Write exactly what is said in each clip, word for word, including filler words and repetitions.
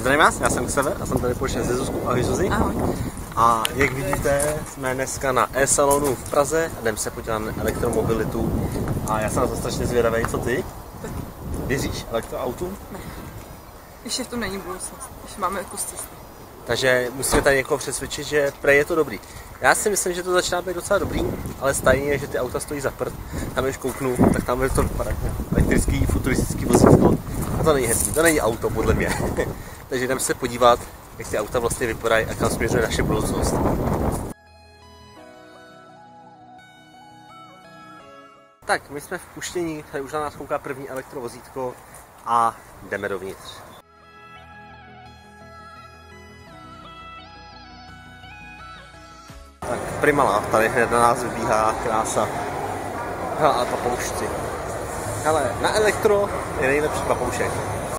Zdravím vás, já jsem Xaver a jsem tady společně se Zuzkou. Ahoj Zuzi. Ahoj. A jak vidíte, jsme dneska na e-salonu v Praze a jdeme se podívat na elektromobilitu. A já jsem na to strašně zvědavý, co ty? Věříš elektroautům? Ne. Ještě v tom není budoucnost, ještě máme kus cesty. Takže musíme tady někoho přesvědčit, že prej je to dobrý. Já si myslím, že to začíná být docela dobrý, ale stejně je, že ty auta stojí za prd. Tam když kouknu, tak tam je to vypadá elektrický, futuristický vozítko. A to není hezký, to není auto podle mě. Takže jdeme se podívat, jak ty auta vlastně vypadají a kam směřuje naše budoucnost. Tak, my jsme v puštění, tady už na nás kouká první elektrovozítko a jdeme dovnitř. Tak Primala, tady hned na nás vybíhá krása. Hele, a papoušci. Hele, na elektro je nejlepší papoušek.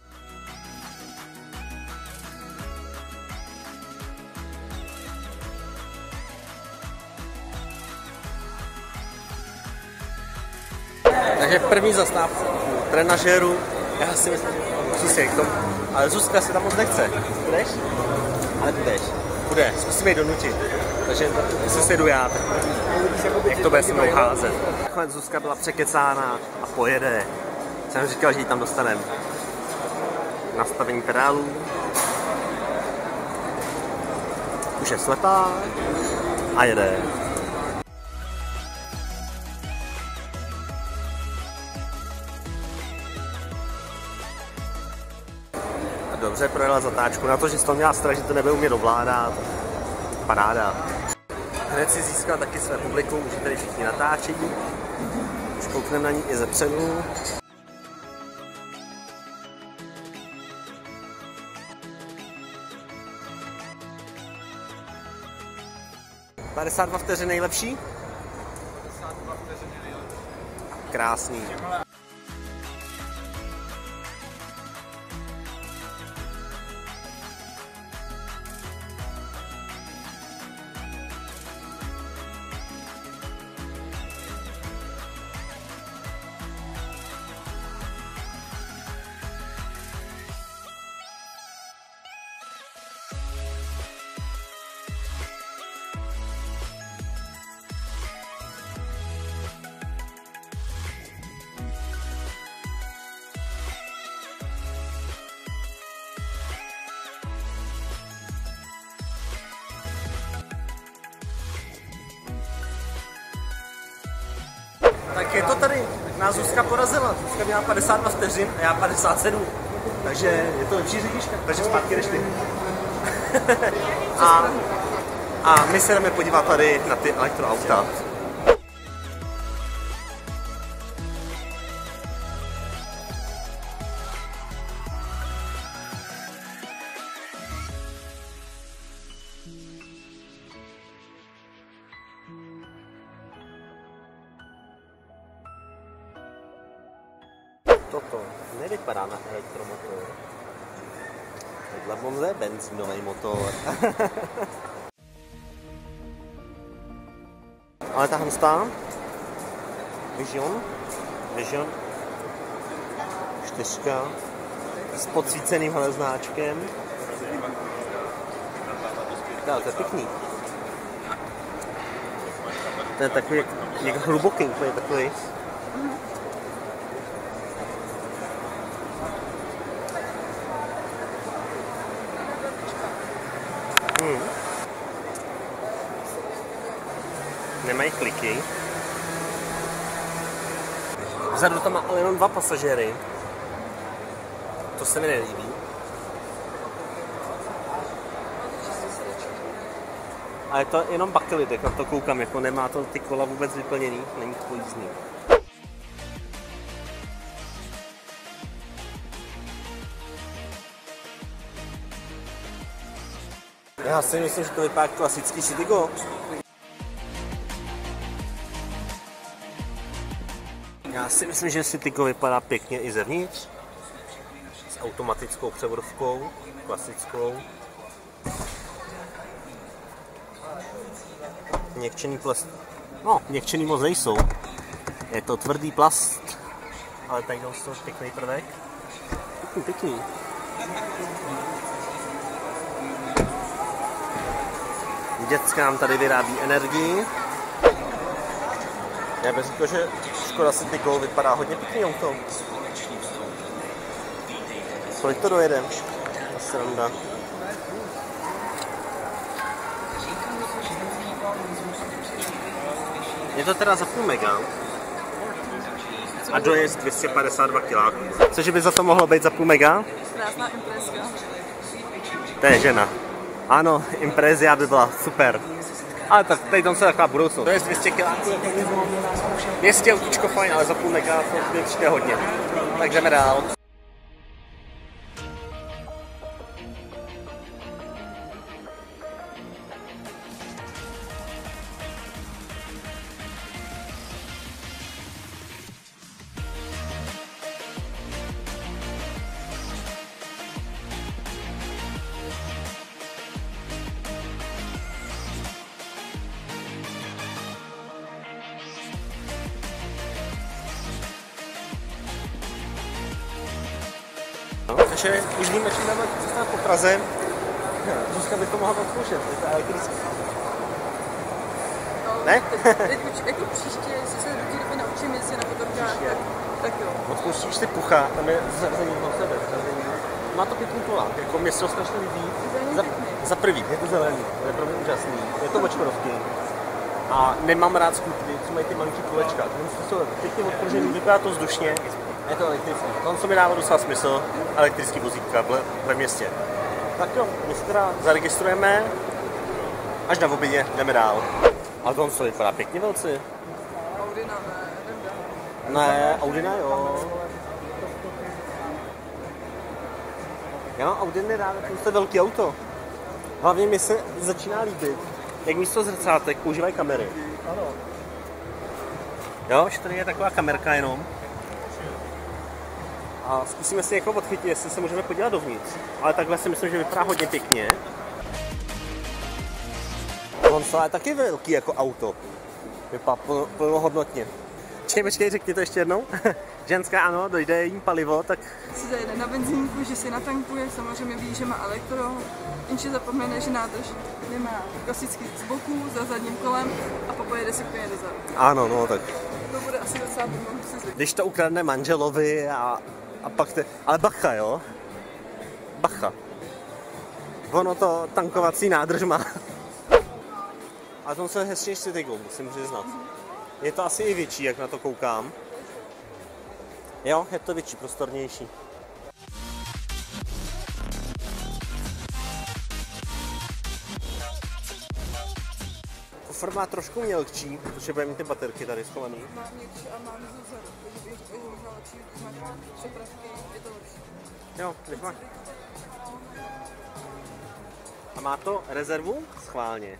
Takže první zastávka u trenažéru, já si myslím, že Zuzka k tomu, ale Zuzka si tam moc nechce. Půjdeš? Ale půjdeš. Půjde, zkusíme ji donutit. Takže jestli se jdu já, tak jak to bude se mnou házet. Nakonec Zuzka byla překecána a pojede. Jsem říkal, že ji tam dostaneme. Nastavení pedálů. Už je slepá a jede. Dobře projela zatáčku, na to, že jsi to měla strach, že to nebude umět ovládat. Paráda. Hned si získal taky své publikum, už tady všichni natáčí. Už koukneme na ní i ze předu. padesát dva vteřin nejlepší? padesát dva vteřin nejlepší. Krásný. Tak je to tady, nás Zuzka porazila. Zuzka měla padesát dva vteřin a já padesát sedm. Takže je to lepší řidička, takže zpátky jdeš ty. a, a my se jdeme podívat tady na ty elektroauta. Toto nevypadá na elektromotor. Vedle Monze je benzínový motor. Ale tahle stá Vision, Vision čtyřka s podsvíceným hvězdáčkem. Tak, to je pěkný. To je takový, jak, jak hluboký, úplně takový. Hmm. Nemají kliky. Vzadu tam má ale jenom dva pasažéry. To se mi nelíbí. A je to jenom bakelit, jak na to koukám, jako nemá to ty kola vůbec vyplněný, není to pojízdný. Já si myslím, že to vypadá jako klasický Citigo. Já si myslím, že Citigo vypadá pěkně i zevnitř. S automatickou převodovkou, klasickou. Měkčený plast. No, měkčený moc nejsou. Je to tvrdý plast, ale tady je to pěkný prvek. Pěkný, pěkný. dětskám tady vyrábí energii. Já bych řekl, že Škoda Citigo vypadá hodně pěkný auto. Kolik to dojede? Ta sranda. Je to teda za půl mega a dojezd dvě stě padesát dva kiláků. Cože by za to mohlo být za půl mega? Krásná imprezka. To je žena. Ano, Imprezia by byla super. Ale tak tady tam se taková budoucnost. To je dvě stě kiláků. Městě autíčko fajn, ale za půl mega to je určitě hodně. Tak jdeme dál. No, takže už víme, že jdeme cestovat po Praze. Zuzka by to mohla odzkoušet, je to elektrický. No, Ne? Teď, teď jako příště, jestli se do té doby naučím jezdit na motorkách, tak, tak jo. Odzkoušíš si Pucha, tam je zařazení do sebe. Zařazení. Má to pěkný kolák, jako mě se to strašně líbí. Za, za prvý, je to zelený, to je pro mě úžasný. Je to od Škodovky. A nemám rád skutry, co mají ty malinký kolečka. To jsou pěkně odpržený, vypadá to vzdušně. Je to elektrický. To, co mi dává docela smysl, elektrický vozítka ve městě. Tak jo, my se teda zaregistrujeme, až na obědě jdeme dál. Ale to co vypadá pěkně velci. Audina, ne, nevím. Ne, Audina jo. Já mám Audiny rád, to je velký auto. Hlavně mi se začíná líbit, jak místo zrcátek používají kamery. Ano. Jo, že tady je taková kamerka jenom. A zkusíme si někoho odchytit, jestli se můžeme podívat dovnitř. Ale takhle si myslím, že vypadá hodně pěkně. Konsola je taky velký jako auto. Vypadá plnohodnotně. Čekaj, počkej, řekni to ještě jednou. Ženská ano, dojde jim palivo, tak... Si zajede na benzínku, že si natankuje, samozřejmě ví, že má elektro, jenže zapomene, že nádrž nemá klasicky z boku, za zadním kolem a popojede si úplně dozadu. Ano, no tak. To bude asi docela problém si zvyknout. Když to ukradne manželovi a, a pak te... Ale bacha, jo? Bacha. Ono to tankovací nádrž má. Ale to se hezčí než Citigo, musím přiznat. Je to asi i větší, jak na to koukám. Jo, je to větší, prostornější. Kufr má trošku mělčí, protože bude mít ty baterky tady schovaný. Má měkčí a má vzadu, takže bych to možná lepší, když máš přepravky, je to lepší. Jo, když máš. A má to rezervu? Schválně.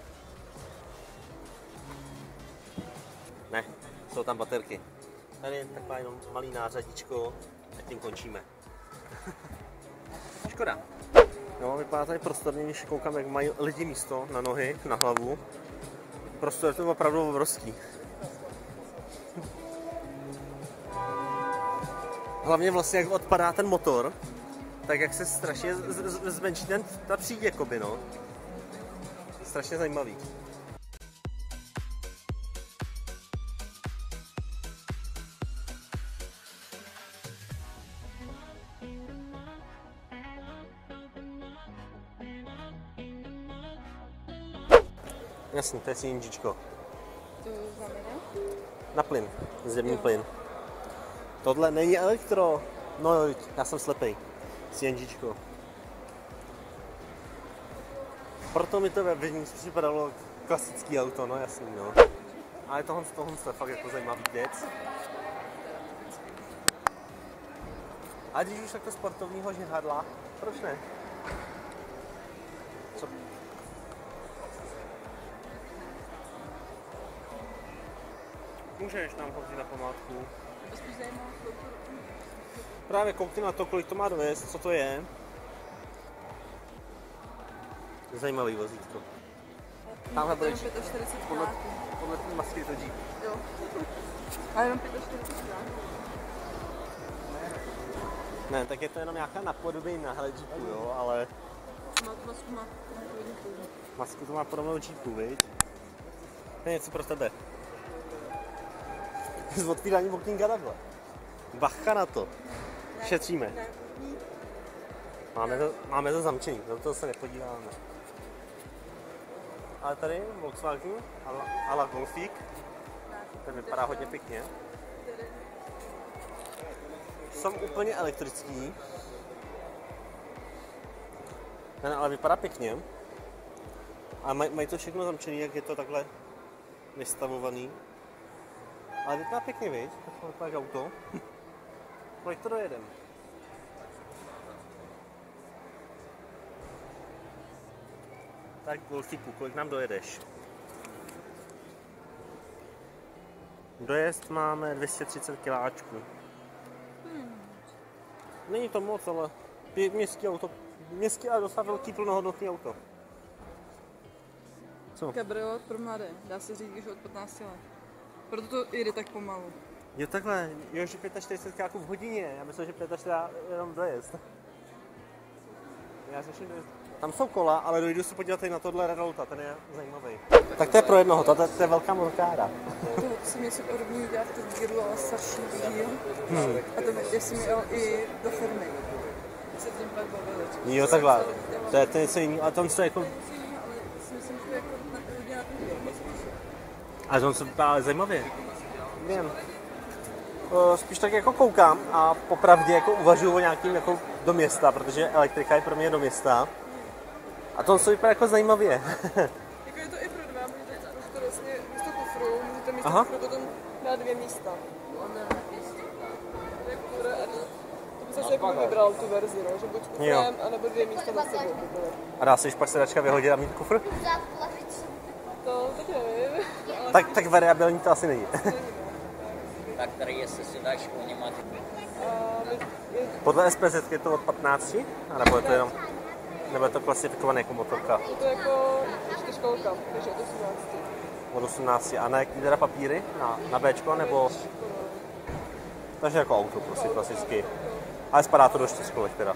Ne, jsou tam baterky. Tady je taková jenom malý nářadíčko a tím končíme. Škoda. No, vypadá tady prostorně, když koukám, jak mají lidi místo na nohy, na hlavu. Prostor je to opravdu obrovský. Hlavně vlastně, jak odpadá ten motor, tak jak se strašně zmenší ten, ta příď, jakoby, no. Strašně zajímavý. Jasně, to je CNGčko. To znamená? Na plyn, zemní plyn. Tohle není elektro. No jo, já jsem slepej. CNGčko. Proto mi to ve vnitř připadalo klasický auto, no jasný, no. Ale tohle, tohle je fakt jako zajímavý věc. A když už takto sportovního žihadla, proč ne? Co? Můžeš nám chodit na památku. Spíš zajímá, Právě koukni na to, kolik to má dovést, co to je. Zajímavý vozítko. Tamhle bude čtyřicet podle, pět podle té masky to Jeep. Jo. A jenom čtyřicet pět Ne, tak je to jenom nějaká napodobení na Jeepu, jo, ale... Má to masku, má. Masku to má podobnou Jeepu, viď? To je něco pro tebe. Z otvírání okýnka takhle. Bacha na to. Šetříme. Máme to, máme to zamčený, do toho se nepodíváme. Ale tady Volkswagen a la Golfík. To vypadá hodně pěkně. Jsou úplně elektrický. Ten ale vypadá pěkně. A maj, mají to všechno zamčený, jak je to takhle vystavovaný. Ale vypadá pěkně, viď? To vypadá auto. Kolik to dojedem? Tak Golfíku, kolik nám dojedeš? Dojezd máme dvě stě třicet kiláčků. Hmm. Není to moc, ale městský auto, městský a docela velký plnohodnotný auto. Co? Kabriolет pro mladé, dá se říct už od patnácti let. Proto to jede tak pomalu. Jo takhle, jo, že čtyřicet pět kiláků v hodině, já myslím, že čtyřicet pět je jenom dojezd. Já řeším dojezd. Tam jsou kola, ale dojdu se podívat i na tohle Renaulta, ten je zajímavý. Tak to je pro jednoho, to, to je velká motorkára. To jsem něco podobný dělat v dílu, ale starší díl. Hmm. A to já jsem jel i do firmy. Se tím pak bavili. Jo, takhle, to je to něco jiného, a tam se jako... Ale to se vypadá zajímavě. Vím. Spíš tak jako koukám a popravdě jako uvažuji o nějakým jako do města, protože elektrika je pro mě do města. A to se vypadá jako zajímavě. Jako je to i pro dva, můžete to vlastně místo kufru, můžete místo Aha. kufru potom dát dvě místa. To by zase jako vybral tu verzi, no? Že buď kufrem, anebo dvě místa za sebou. A dá se pak sedačka vyhodit a mít kufr? To teď nevím. Tak, tak variabilní to asi není. Tak tady jestli sedačku nemá. Podle S P Z je to od patnácti? A nebo je to jenom, nebo je to klasifikované jako motorka? Je to jako čtyřkolka, takže od osmnácti. Od osmnácti. A na jaký teda papíry? Na, na Bčko nebo? Takže jako auto, prostě klasicky. Ale spadá to do čtyřkolek teda.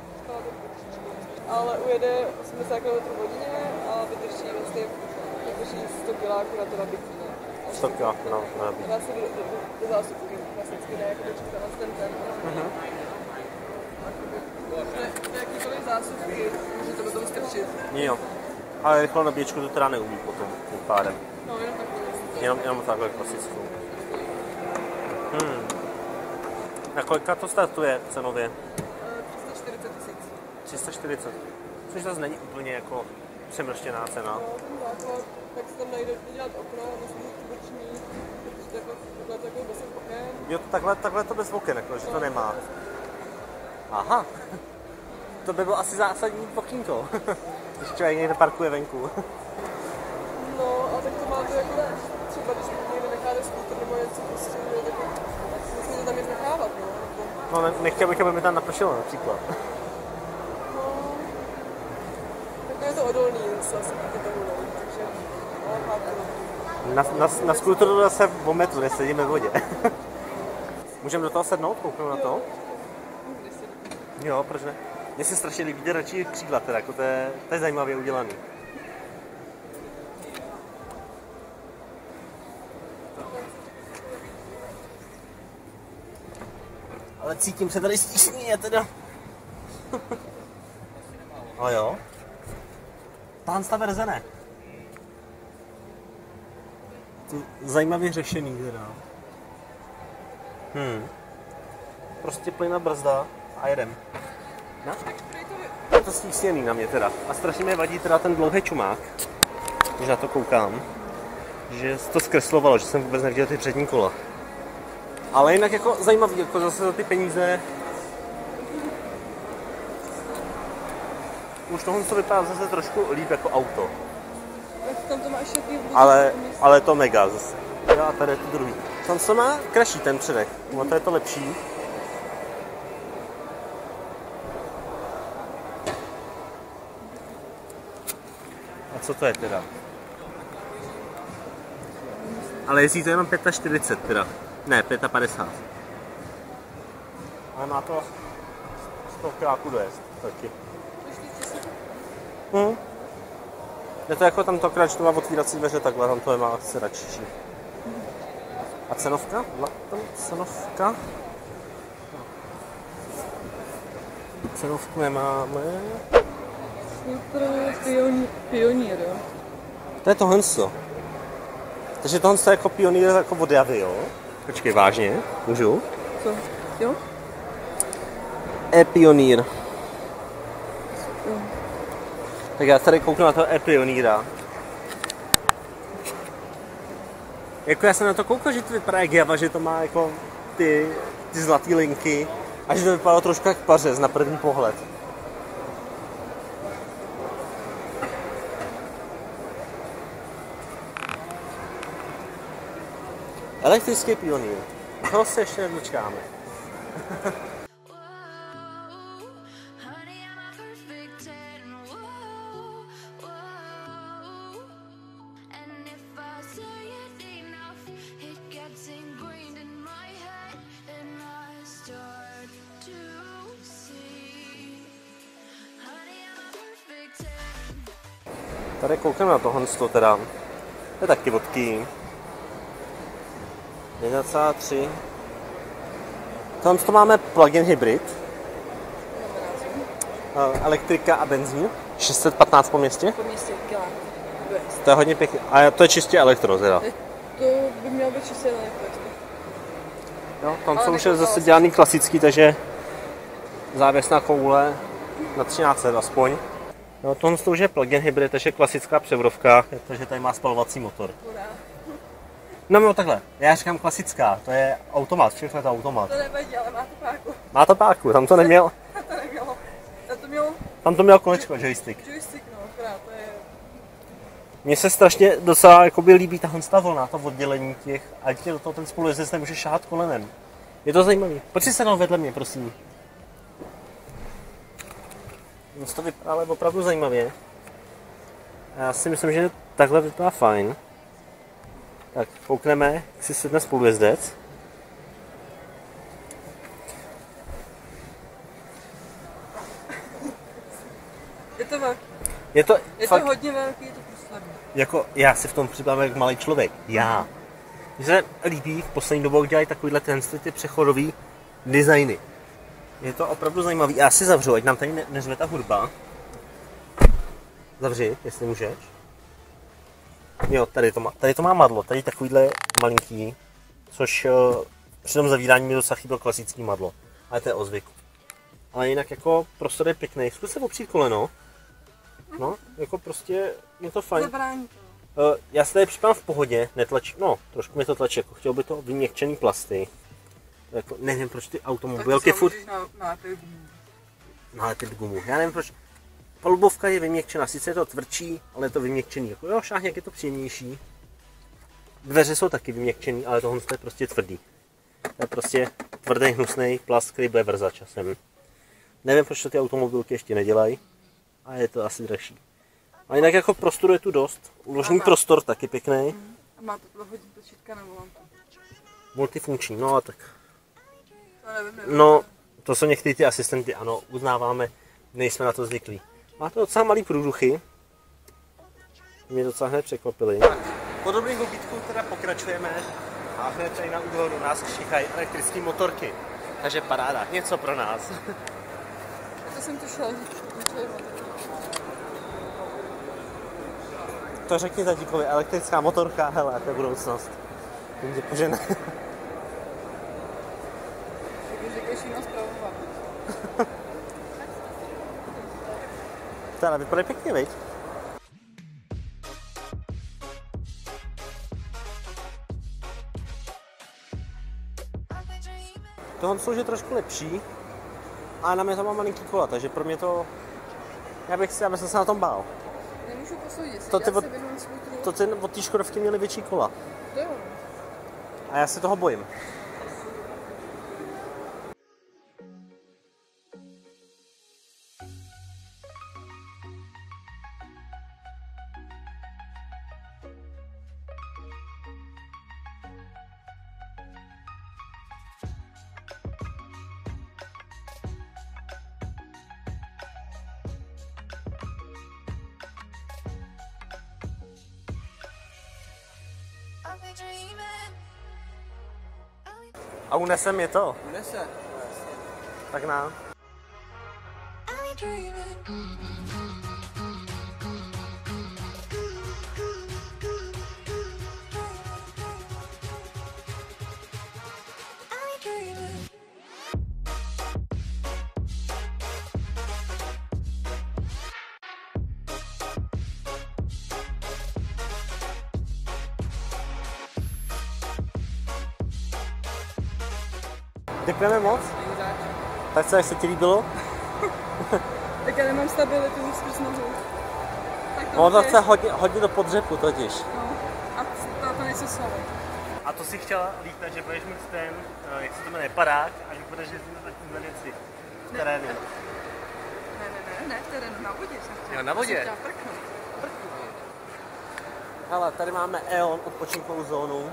Ale ujede osmdesát kilometrů v hodině a vydrží vlastně vydrží sto kiláků na to nabití. sto kiláků na nabití. Dá se do, do, do zásuvky, klasicky ne, jako dočítat na ten ten. Uh-huh. Do jakýkoliv zásuvky může to potom strčit. Jo, ale rychlou nabíječku to teda neumí potom, tím pádem. No, jenom takhle. Jenom, jenom takhle klasickou. Hmm. Na kolika to startuje cenově? tři sta čtyřicet tisíc. tři sta čtyřicet. Což zase není úplně jako přemrštěná cena. No, ten základ, tak se tam najde dělat okno, musím mít boční, protože takhle to jako bez oken. Jo, takhle, takhle to bez oken, jako, že to nemá. Aha. To by bylo asi zásadní okýnko, když člověk někde parkuje venku. No, a tak to máte jako třeba, když někde necháte skútr nebo něco, prostě, tak musíte tam jít nechávat, no. No, nechtěl bych, aby mi tam napršelo například. No, tak je to odolný, zase asi taky to bude, takže no, chápu. Na, na, na skútru zase o metru, nesedíme v vodě. Můžeme do toho sednout, kouknout na to? Jo, proč ne? Mně se strašně líbí ty radši křídla, teda, jako to, je, to je zajímavě udělaný. Ale cítím se tady stíšně, teda. Ale jo. Tahle ta verze ne. To zajímavě řešený, teda. Hmm. Prostě plyna brzda a jedem. No? Je to stísněný na mě teda. A strašně mě vadí teda ten dlouhý čumák, když na to koukám. Že to zkreslovalo, že jsem vůbec neviděl ty přední kola. Ale jinak jako zajímavý, jako zase za ty peníze. Už tohle to vypadá zase trošku líp jako auto. Tam to máš jaký ale, ale to mega zase. Jo, a tady je to druhý. Tam se má kraší ten předek, no to je to lepší. A co to je teda? Ale jezdí to jenom čtyřicet pět teda. Ne, padesát pět. Ale má to sto kiláků dojezd taky. Hm. Je to jako tam to krač, to má otvírací dveře takhle, tam to je má asi radši. A cenovka? Byla tam cenovka? Cenovku nemáme. Super pionír, pionír, jo. To je tohle. Takže tohle je jako pionýr jako od Javy, jo? Počkej, vážně? Můžu? Co? Jo? E-pionýr. Jo. Tak já tady kouknu na to e-pionýra. Jako já jsem na to koukal, že to vypadá jak Java, že to má jako ty, ty zlatý linky a že to vypadalo trošku jak pařez na první pohled. Elektrický pionýr. Toho se ještě nedočkáme. Tady koukám na tohle teda. To je taky vodky. jedna celá tři. Tam to máme plug-in hybrid. Elektrika a benzín. šest set patnáct po městě. Po městě, kilá. To je hodně pěkný. A to je čistě elektro teda. To by mělo být čistě elektro. Jo, tam jsou už zase dělaný klasický, takže závěsná koule na třináct set aspoň. No, tohle už je plug-in hybrid, takže klasická převodovka, takže tady má spalovací motor. No, no takhle, já říkám klasická, to je automat, všechno je to automat. To nevadí, ale má to páku. Má to páku, tam to neměl. to nemělo. Já to mělo... Tam to měl kolečko, joystick. Joystick, no, akorát, to je... Mně se strašně docela jakoby líbí tahle vlna, to oddělení těch, ať tě do toho ten spolujezdec nemůže šáhat kolenem. Je to zajímavý. Pojď si sednout vedle mě, prosím. Moc to vypadá ale opravdu zajímavě. Já si myslím, že takhle vypadá fajn. Tak, koukneme, jak si sedne spolujezdec. Je to velký. Je to, je fakt, to hodně velký, je to průsledný. Jako, já si v tom připadám jak malý člověk. Já. Mně se líbí, v poslední dobou dělají takovýhle ten, ty přechodový designy. Je to opravdu zajímavý. Já si zavřu, ať nám tady ne, neřve ta hudba. Zavři, jestli můžeš. Jo, tady to má, tady to má madlo, tady takovýhle malinký, což uh, při tom zavírání mi docela chybělo klasický madlo. Ale to je o zvyku. Ale jinak jako prostor je pěkný. Zkus se opřít koleno. No, jako prostě je to fajn. Zabrání to. Uh, já se tady připadám v pohodě, netlačí, no, trošku mi to tlačí, jako chtěl by to vyměkčený plasty. Jako, nevím, proč ty automobilky furt... Nalepit gumu. Já nevím, proč... Palubovka je vyměkčená, sice je to tvrdší, ale je to vyměkčený. Jako, jo, šáhněk je to příjemnější. Dveře jsou taky vyměkčený, ale tohle je prostě tvrdý. To je prostě tvrdý, hnusný plast, který bude vrzat časem. Nevím, proč to ty automobilky ještě nedělají, a je to asi dražší. A jinak jako prostoru je tu dost. Uložený prostor taky pěkný. A má to prohodit tlačítka nebo lampu. Multifunkční, no a tak. To nevím, nevím. No, to jsou některé ty asistenty, ano, uznáváme, nejsme na to zvyklí. Má to docela malý průduchy. Mě docela hned překvapili. Po dobrým obídku teda pokračujeme a hned tady na úvodu nás čichají elektrické motorky. Takže paráda, něco pro nás. To jsem tušila, že To řekni tatíkovi, elektrická motorka, hele, to je budoucnost. Tím tě požene. když řekneš jinou zpravovat. Teda vypadá pěkně, viď? Tohle jsou že trošku lepší, ale na mě to má malinký kola, takže pro mě to... Já bych si, já bych se na tom bál. Nemůžu posoudit, To já ty se od- věnuju svůj trůn. To ty od té Škodovky měly větší kola. To jo. A já se toho bojím. A unesem je to. Unese. Tak nám. Děkujeme moc. Tak co, jak se ti líbilo? Tak já nemám stabilitu skrz nohu. Tak to No to je- chce hodně, hodně do podřepu totiž. No. A to, to nejsou svaly. A to si chtěla lítat, že budeš mít ten, uh, jak se to jmenuje, parák a že budeš jezdit na takovýhle věci v terénu. Ne, ne, ne, ne, v terénu, na vodě jsem chtěla. Jo, na vodě. Jsem chtěla prknout. Hele, tady máme E O N odpočinkovou zónu.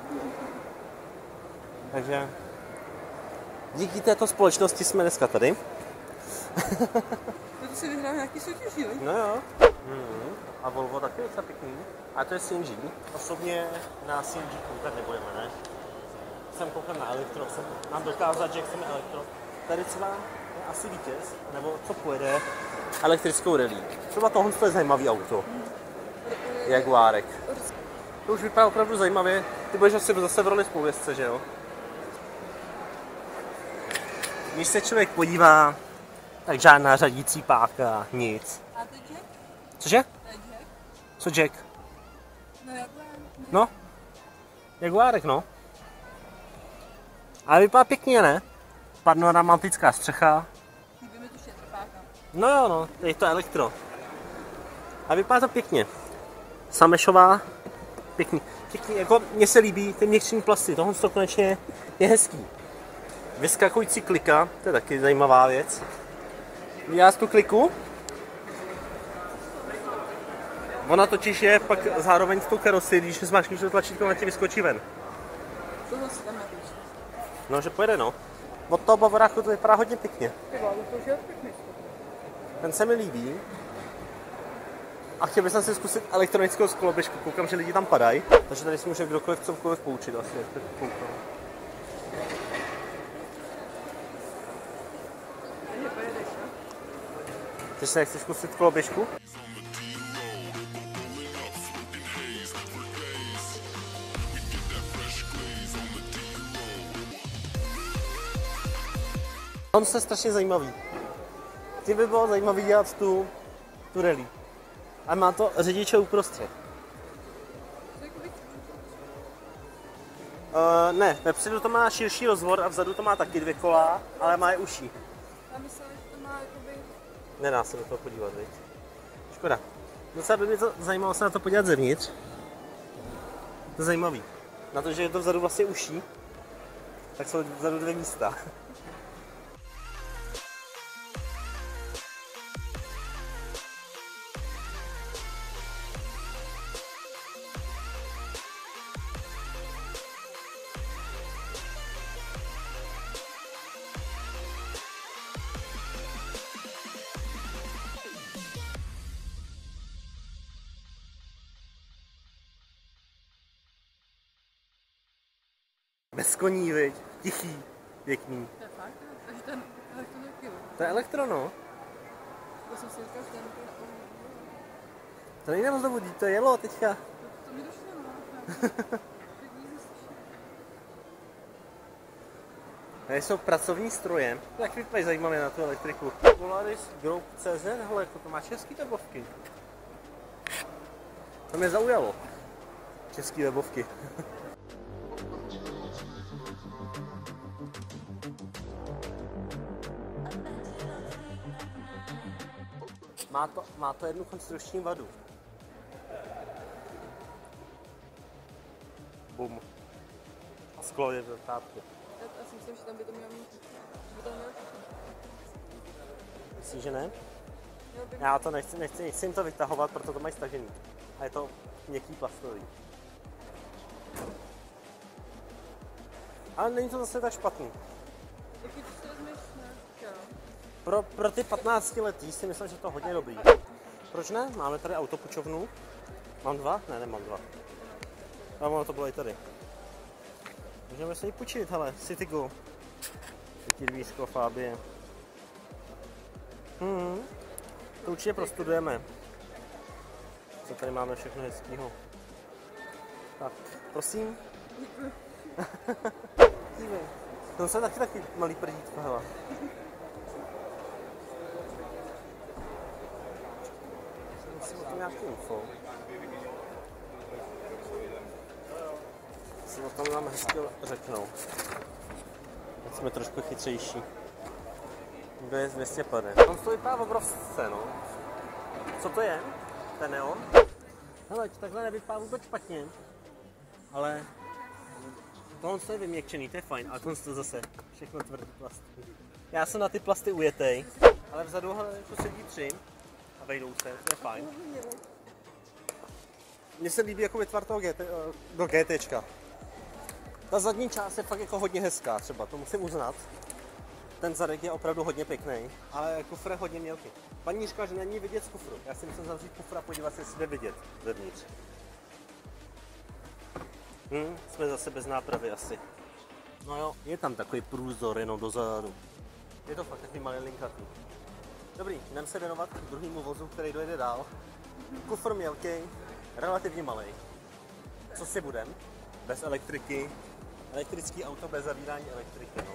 Takže díky této společnosti jsme dneska tady. To si vyhrál nějaký soutěží, jo? No jo. Mm. A Volvo taky je docela pěkný. A to je C N G. Osobně na C N G koukat nebudeme, ne? Jsem koukal na elektro, jsem nám dokázat, že chceme elektro. Tady třeba je asi vítěz, nebo co pojede elektrickou rally. Třeba tohle je zajímavý auto. Jaguárek. To už vypadá opravdu zajímavě. Ty budeš asi zase v roli spolujezdce, že jo? Když se člověk podívá, tak žádná řadící páka, nic. A teď Jack? Cože? To je Jack? Co Jack? No jak No, Jaguárek, no. Ale vypadá pěkně, ne? Panoramická střecha. chybí mi tu štětrpáka. No jo, no, je to elektro. A vypadá to pěkně. Samešová, pěkný. Pěkný, jako mně se líbí ty měkčení plasty, tohle to konečně je hezký. Vyskakující klika, to je taky zajímavá věc. Já z tu kliku. Ona totiž je pak zároveň s tou karosy, když zmáčkneš to tlačítko, ona ti vyskočí ven. Tohle si tam napíš. No, že pojede, no. Od toho bavoráku to vypadá hodně pěkně. Ty vole, to už je pěkný. Ten se mi líbí. A chtěl bych si zkusit elektronickou koloběžku, koukám, že lidi tam padají. Takže tady si může kdokoliv cokoliv poučit asi, jak to koukám. Takže pojedeš, jo? Ty se nechceš zkusit koloběžku? On se strašně zajímavý. Tím by bylo zajímavý dělat tu, tu rally. A má to řidiče uprostřed. Uh, ne, vepředu to má širší rozvor a vzadu to má taky dvě kola, ale má je uší. Já myslela, že to má jakoby... Nedá se do toho podívat, viď? Škoda. Docela by mě to zajímalo se na to podívat zevnitř. To je zajímavý. Na to, že je to vzadu vlastně uší, tak jsou vzadu dvě místa. Bez koní, viď? Tichý, pěkný. To je fakt? Takže ten elektron je kilo. To je elektro, no. To jsem si říkal, že ten... To nejde moc do vodí, to je jelo teďka. To mi došlo, no. Tady jsou pracovní stroje. Tak vypadají zajímavě na tu elektriku. Polaris Group tečka cé zet, hele, jako to má český webovky. To mě zaujalo. Český webovky. Má to, má to jednu konstrukční vadu. Bum. A sklo je v začátku. Já si myslím, že tam by to mělo mít... Že by to mělo Myslíš, že ne? Mělo by... Já to nechci, nechci, nechci jim to vytahovat, proto to mají stažený. A je to měkký plastový. Ale není to zase tak špatný. Jaký ty si vezmeš, ne? Jo. Pro, pro ty patnáctiletý si myslím, že to hodně dobrý. Proč ne? Máme tady autopučovnu. Mám dva? Ne, nemám dva. A ono to bylo i tady. Můžeme se ji půjčit, hele, Citigo. Citydvísko, Fabie. Hmm. To určitě prostudujeme. Co tady máme všechno hezkýho. Tak, prosím. Dívej. To jsou taky taky malý prdítko, hele. Musím o tom nějaký info. Si o tom nám hezky řeknou. Teď jsme trošku chytřejší. Kdo je z dvě stě pade. On to vypadá obrovské, no. Co to je? Ten neon? Hele, takhle nevypadá vůbec špatně. Ale tohle je vyměkčený, to je fajn, ale tohle to zase všechno tvrdý plasty. Já jsem na ty plasty ujetej, ale vzadu to sedí tři a vejdou se, to je fajn. Mně se líbí jako vytvar toho G T, do GTčka. Ta zadní část je fakt jako hodně hezká třeba, to musím uznat. Ten zadek je opravdu hodně pěkný, ale kufr je hodně mělký. Paní říká, že není vidět z kufru. Já si musím zavřít kufr a podívat se, jestli jde vidět zevnitř. Hm, jsme zase bez nápravy asi. No jo, je tam takový průzor jenom dozadu. Je to fakt takový malý linkatý. Dobrý, jdem se věnovat druhému vozu, který dojede dál. Kufr mělký, relativně malý. Co si budem? Bez elektriky. Elektrický auto bez zavírání elektriky, no.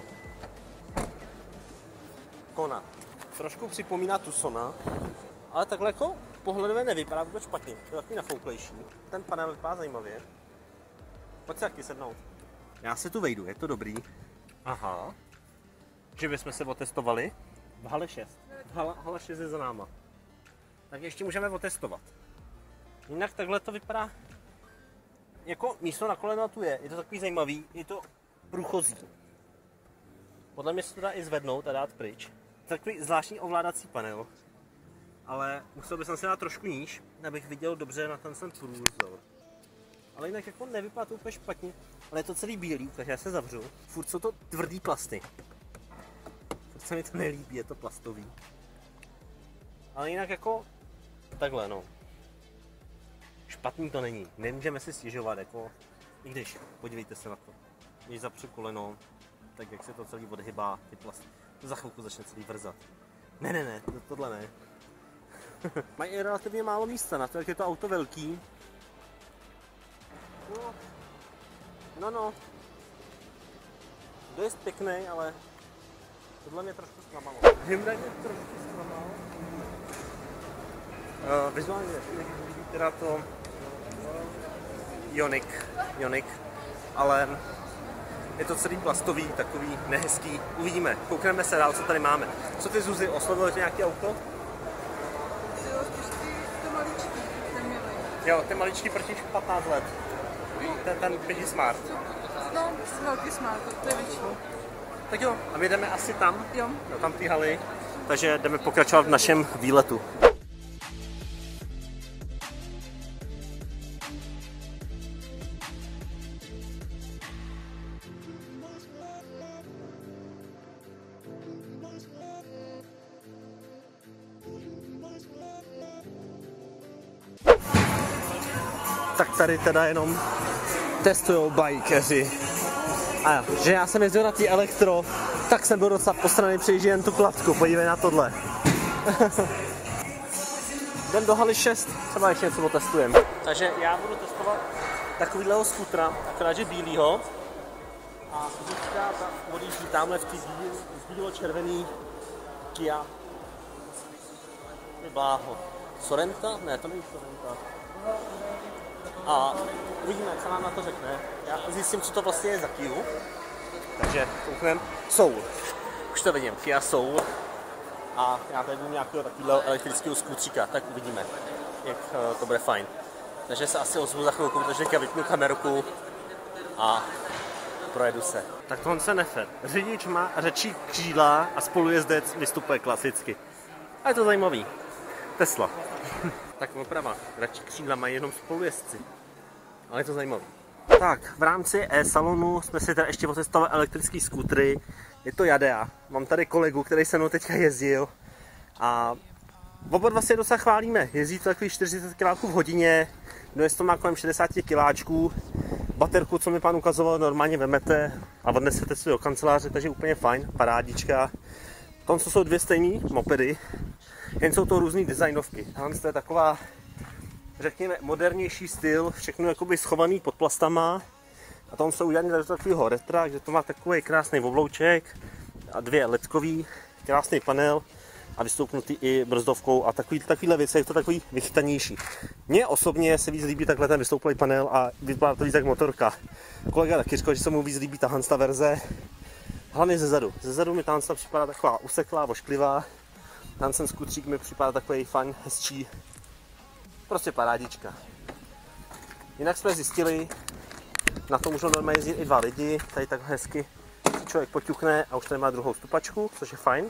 Kona. Trošku připomíná Tucsona, ale takhle jako pohledově nevypadá vůbec špatně. To je takový nafouklejší. Ten panel vypadá zajímavě. Pojď se taky sednout. Já se tu vejdu, je to dobrý. Aha. Že bychom se otestovali v hale šest. Hala, hala šest je za náma. Tak ještě můžeme otestovat. Jinak takhle to vypadá. Jako místo na koleno tu je, je to takový zajímavý, je to průchozí. Podle mě se to dá i zvednout a dát pryč. Takový zvláštní ovládací panel. Ale musel bych se dát trošku níž, abych viděl dobře na ten ten průzor. Ale jinak jako nevypadá to úplně špatně, ale je to celý bílý, takže já se zavřu. Furt jsou to tvrdý plasty. Furt se mi to nelíbí, je to plastový. Ale jinak jako takhle no. Špatný to není, nemůžeme si stěžovat jako, i když, podívejte se na to. Když zapřu koleno, tak jak se to celý odhybá, ty plasty, to za chvilku začne celý vrzat. Ne, ne, ne, to, tohle ne. Mají i relativně málo místa na to, jak je to auto velký. No, no, no. To je pěkný, ale tohle mě trošku zklamalo. Hyundai mě trošku zklamalo. Uh, vizuálně líbí teda to Ioniq, Ioniq, ale je to celý plastový, takový nehezký. Uvidíme, koukneme se dál, co tady máme. Co ty, Zuzi, oslovilo tě nějaký auto? Jo, spíš ty, to maličký, ten mělej. Jo, ten maličký proti patnáct let. Ten, ten Pidgey Smart. No, velký smart, to je větší. Tak jo, a my jdeme asi tam, Jo. do tam té haly, takže jdeme pokračovat v našem výletu. Tak tady teda jenom testujou bajkeři. A jo, že já jsem jezdil na tý elektro, tak jsem byl docela postraný, přejíždí jen tu kladku, podívej na tohle. Jdem do haly šest, třeba ještě něco otestujeme. Takže já budu testovat takovýhleho skutra, akorát že bílýho. A Zuzka odjíždí tamhle v té bílo-červený Kia. Je bláho. Sorenta? Ne, to není Sorenta. A uvidíme, co nám na to řekne. Já zjistím, co to vlastně je za Kiu. Takže koukneme. Soul. Už to vidím, Kia Soul. A já tady budu nějakého takového elektrického skutříka, tak uvidíme, jak to bude fajn. Takže se asi ozvu za chvilku, protože teďka vypnu kamerku a projedu se. Tak tohle se nefer. Řidič má řečí křídla a spolujezdec vystupuje klasicky. A je to zajímavý. Tesla. Tak oprava, radši křídla mají jenom spolujezdci. Ale je to zajímavé. Tak, v rámci e-salonu jsme si tady ještě otestovali elektrický skútry. Je to Jadea. Mám tady kolegu, který se mnou teďka jezdil. A oba dva si je docela chválíme. Jezdí to takových čtyřicet kiláků v hodině. Dnes to má kolem šedesát kiláčků. baterku, co mi pán ukazoval, normálně vemete a odnesete si do kanceláře, takže úplně fajn, parádička. Tam jsou dvě stejné mopedy, jen jsou to různé designovky. Tam je taková, řekněme, modernější styl, všechno jakoby schovaný pod plastama. A tam jsou udělané do takového retra, že to má takový krásný oblouček a dvě ledkový, krásný panel a vystoupnutý i brzdovkou a takový, takovýhle věci, je to takový vychytanější. Mně osobně se víc líbí takhle ten vystouplý panel a vypadá to víc jak motorka. Kolega taky říkal, že se mu víc líbí tahle ta verze, hlavně ze zadu. Ze zadu mi tahle připadá taková useklá, vošklivá, tam ten skutřík mi připadá takový fajn, hezčí, prostě parádička. Jinak jsme zjistili, na to můžou normálně jezdit i dva lidi, tady tak hezky člověk poťukne a už tady má druhou stupačku, což je fajn.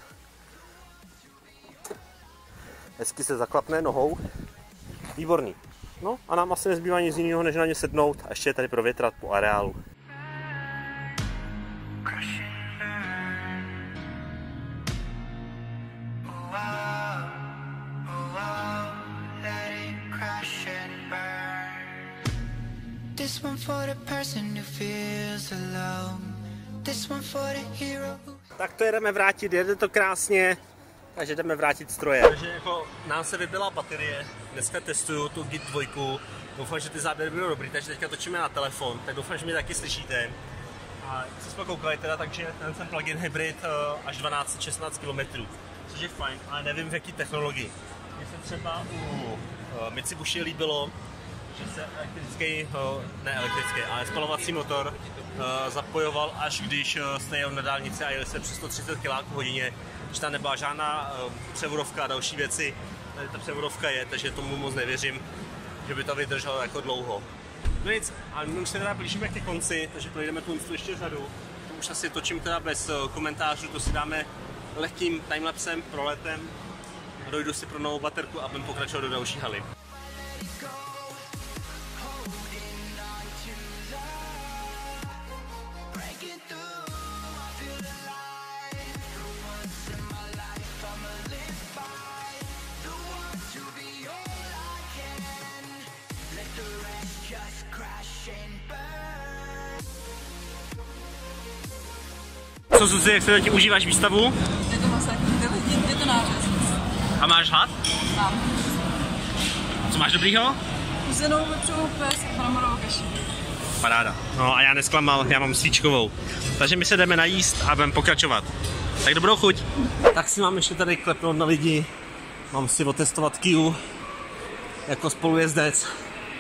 Hezky se zaklapne nohou, výborný. No a nám asi nezbývá nic jiného, než na ně sednout a ještě je tady provětrat po areálu. This one for the person who feels alone. This one for the hero. Tak to jedeme vrátit, jede to krásně, takže jdeme vrátit stroje. Takže jako nám se vybila baterie, dneska testuju tu Git dva, doufám, že ty záběry budou dobrý, takže teďka točíme na telefon, tak doufám, že mě taky slyšíte. A co jsme koukali teda, takže ten jsem plug-in hybrid až dvanáct až šestnáct kilometrů, což je fajn, ale nevím v jaký technologii. Mně se třeba u Mitsubishi líbilo, že se elektrický, ne elektrický, ale spalovací motor zapojoval, až když jste jel na dálnici a jeli se přes sto třicet kilometrů hodině, že tam nebyla žádná převodovka a další věci. Tady ta převodovka je, takže tomu moc nevěřím, že by to vydrželo jako dlouho. No nic, ale my už se teda blížíme ke konci, takže projdeme tu ještě řadu. To už asi točím teda bez komentářů, to si dáme lehkým timelapsem, proletem. Dojdu si pro novou baterku a budeme pokračovat do další haly. Co Zuzi, jak se zatím užíváš výstavu? Je to masakr, je to nářez. A máš hlad? Mám. Co máš dobrýho? Uzenou vepřovou pes a bramborovou kaši. Paráda. No a já nesklamal, já mám svíčkovou. Takže my se jdeme najíst a budeme pokračovat. Tak dobrou chuť. Tak si mám ještě tady klepnout na lidi. Mám si otestovat Kiu jako spolujezdec.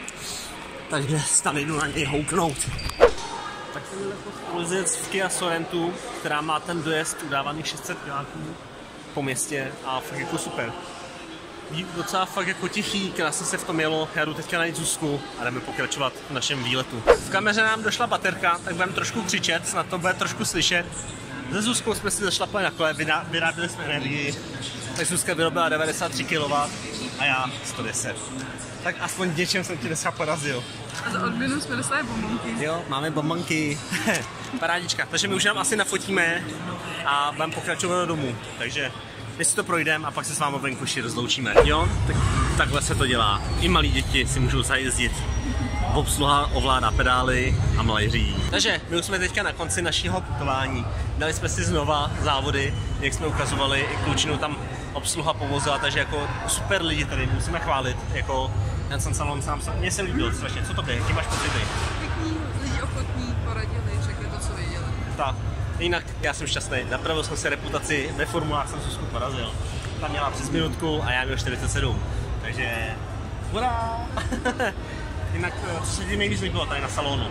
Takže tady jdu na něj houknout. Tak jsem měl jako spolujezdec v Kia Sorentu, která má ten dojezd udávaný šest set kiláků po městě a fakt jako super. Docela fakt jako tichý, krásně se v tom jelo, já jdu teďka najít Zuzku a jdeme pokračovat v našem výletu. V kameře nám došla baterka, tak budeme trošku křičet, snad to bude trošku slyšet. Se Zuzkou jsme si zašlapali na kole, vyráběli jsme energii, tak Zuzka vyrobila devadesát tři kilowattů a já sto deset. Tak aspoň něčem jsem ti dneska porazil. A za odměnu jsme dostali bombonky. Jo, máme bombonky. Parádička, takže my už nám asi nafotíme a budeme pokračovat domů, takže my si to projdeme a pak se s vámi venkuši rozloučíme. Jo, tak, takhle se to dělá. I malí děti si můžou zajezdit. Obsluha ovládá pedály a malý řídí. Takže my už jsme teďka na konci našeho putování. Dali jsme si znova závody, jak jsme ukazovali, i klučinu tam obsluha povozila, takže jako super lidi tady musíme chválit. Jako ten jsem salon sám, mně se líbil strašně. Co to by? Jaký máš pocity? Pěkní lidi ochotní poradili, řekli to, co věděli. Tak. Jinak já jsem šťastný, napravil jsem si reputaci, ve formulách jsem Zuzku porazil. Tam měla přes minutku a já měl čtyřicet sedm, takže hurá! Jinak co se ti nejvíc líbilo tady na salonu?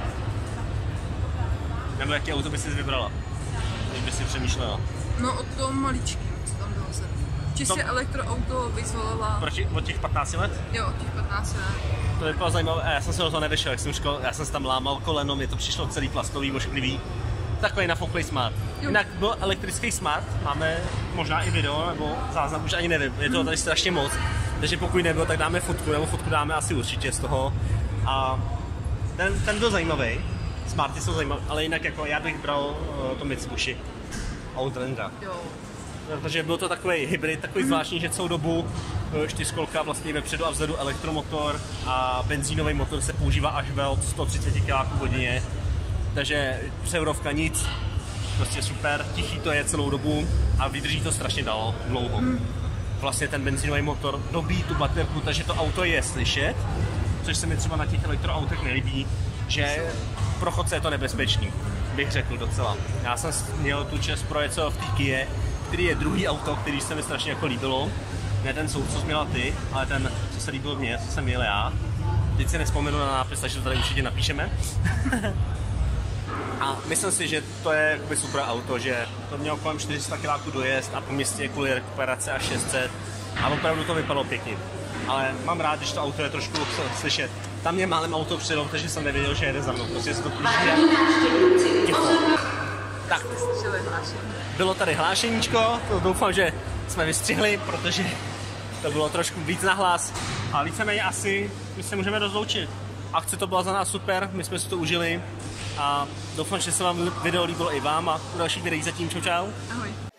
Nebo jaký auto by jsi vybrala, když by si přemýšlela? No o tom maličkým, co tam bylo se. Čistě To- elektroauto bych zvolila. Proti, od těch patnácti let? Jo, od těch patnácti let. To by bylo zajímavé, já jsem se do toho nevyšel, jak jsem říkal, já jsem si tam lámal koleno, mě to přišlo celý plastový, ošklivý. Takový nafoklej Smart. Jinak byl elektrický Smart, máme možná i video nebo záznam, už ani nevím, je toho tady strašně moc. Takže pokud nebyl, tak dáme fotku, nebo fotku dáme asi určitě z toho. A ten, ten byl zajímavý, Smarty jsou zajímavé, ale jinak jako já bych bral uh, to Mitsubishi Outrangera. Jo. Protože byl to takový hybrid, takový zvláštní, že celou dobu čtyřkolka vlastně vepředu a vzadu elektromotor a benzínový motor se používá až ve od sto třicet kiláků hodině. Takže převodovka nic, prostě super, tichý to je celou dobu a vydrží to strašně dalo, dlouho. Vlastně ten benzínový motor dobíjí tu baterku, takže to auto je slyšet, což se mi třeba na těch elektroautech nelíbí, že pro chodce je to nebezpečný, bych řekl docela. Já jsem měl tu čest projet se v té Kia, který je druhý auto, který se mi strašně jako líbilo. Ne ten soud, co jsi měla ty, ale ten, co se líbilo mně, co jsem měl já. Teď si nespomenu na nápis, takže to tady určitě napíšeme. A myslím si, že to je jakoby super auto, že to mělo kolem čtyři sta kiláků dojezd a po městě kvůli rekuperace až šest set a opravdu to vypadalo pěkně. Ale mám rád, když to auto je trošku slyšet. Tam mě málem auto přidal, takže jsem nevěděl, že jede za mnou, prostě se to píše ticho. Tak, bylo tady hlášeníčko, to doufám, že jsme vystřihli, protože to bylo trošku víc nahlas. A víceméně asi my se můžeme rozloučit. Akce to byla za nás super, my jsme si to užili a doufám, že se vám video líbilo i vám a u dalších videí zatím čau čau. Ahoj.